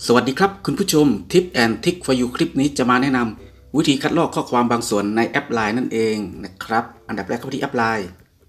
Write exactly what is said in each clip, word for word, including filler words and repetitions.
สวัสดีครับคุณผู้ชม Tip and Trick for You คลิปนี้จะมาแนะนำวิธีคัดลอกข้อความบางส่วนในแอป ไลน์ นั่นเองนะครับอันดับแรกเข้าไปที่แอป ไลน์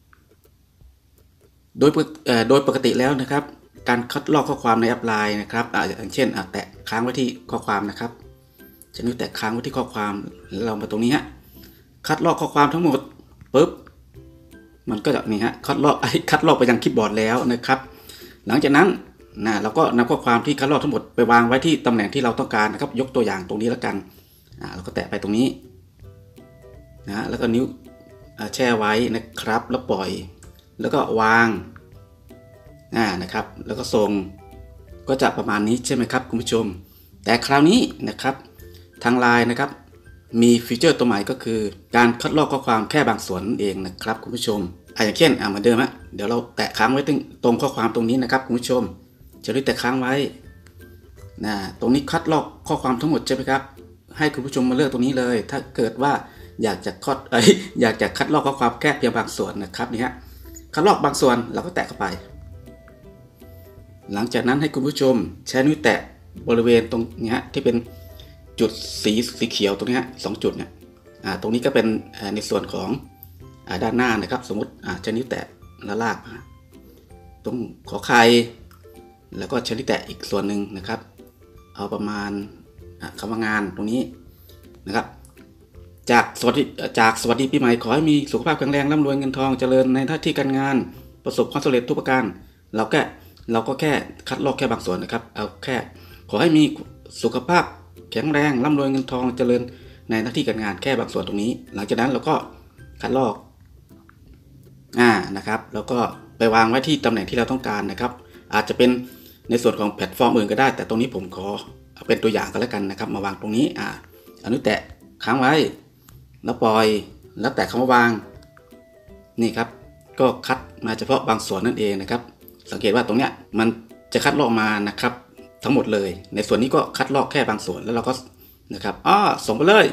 โดยโดยปกติแล้วนะครับการคัดลอกข้อความในแอป ไลน์ นะครับอย่างเช่นแตะค้างไว้ที่ข้อความนะครับจะนิ้วแตะค้างไว้ที่ข้อความแล้วเรามาตรงนี้ฮะคัดลอกข้อความทั้งหมดปุ๊บมันก็จะนี่ฮะคัดลอกคัดลอกไปยังคีย์บอร์ดแล้วนะครับหลังจากนั้นนะเราก็นำข้อความที่คัดลอกทั้งหมดไปวางไว้ที่ตำแหน่งที่เราต้องการนะครับยกตัวอย่างตรงนี้แล้วกันอ่าเราก็แตะไปตรงนี้นะแล้วก็นิ้วแช่ไว้นะครับแล้วปล่อยแล้วก็วางอ่านะครับแล้วก็ส่งก็จะประมาณนี้ใช่ไหมครับคุณผู้ชมแต่คราวนี้นะครับทาง ไลน์ นะครับมีฟีเจอร์ตัวใหม่ก็คือการคัดลอกข้อความแค่บางส่วนนั่นเองนะครับคุณผู้ชมอ่าอย่างเช่นอ่าเหมือนเดิมฮะเดี๋ยวเราแตะค้างไว้ตรงข้อความตรงนี้นะครับคุณผู้ชมจะได้แต่ค้างไว้นะตรงนี้คัดลอกข้อความทั้งหมดใช่ไหมครับให้คุณผู้ชมมาเลือกตรงนี้เลยถ้าเกิดว่าอยากจะคัดเอ้ยอยากจะคัดลอกข้อความแค่เพียงบางส่วนนะครับนี่ฮะคัดลอกบางส่วนเราก็แตะเข้าไปหลังจากนั้นให้คุณผู้ชมใช้นิ้วแตะบริเวณตรงนี้ฮะที่เป็นจุดสีสีเขียวตรงนี้ฮะสองจุดเนี่ยอ่าตรงนี้ก็เป็นในส่วนของอ่าด้านหน้านะครับสมมติอ่าใช้นิ้วแตะแล้วลากตรงขอไข่แล้วก็ใช้นิ้วแตะอีกส่วนหนึ่งนะครับเอาประมาณคำว่างานตรงนี้นะครับจากสวัสดีจากสวัสดีปีใหม่ขอให้มีสุขภาพแข็งแรงร่ำรวยเงินทองเจริญในหน้าที่การงานประสบความสำเร็จทุกประการเราแค่เราก็แค่คัดลอกแค่บางส่วนนะครับเอาแค่ขอให้มีสุขภาพแข็งแรงร่ำรวยเงินทองเจริญในหน้าที่การงานแค่บางส่วนตรงนี้หลังจากนั้นเราก็คัดลอกอ่านะครับแล้วก็ไปวางไว้ที่ตำแหน่งที่เราต้องการนะครับอาจจะเป็นในส่วนของแพลตฟอร์มอื่นก็ได้แต่ตรงนี้ผมขอเอาเป็นตัวอย่างก็แล้วกันนะครับมาวางตรงนี้อ่าอันนี้แตะค้างไว้แล้วปล่อยแล้วแตะคำว่าวางนี่ครับก็คัดมาเฉพาะบางส่วนนั่นเองนะครับสังเกตว่าตรงเนี้ยมันจะคัดลอกมานะครับทั้งหมดเลยในส่วนนี้ก็คัดลอกแค่บางส่วนแล้วเราก็นะครับอ้อส่งไปเลย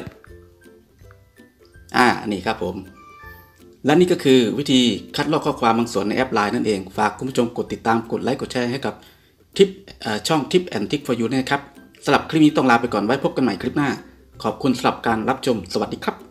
อ่านี่ครับผมและนี่ก็คือวิธีคัดลอกข้อความบางส่วนในแอป ไลน์ นั่นเองฝากคุณผู้ชมกดติดตามกดไลค์กดแชร์ให้กับทิปช่อง Tip and Trick for You นะครับสำหรับคลิปนี้ต้องลาไปก่อนไว้พบกันใหม่คลิปหน้าขอบคุณสำหรับการรับชมสวัสดีครับ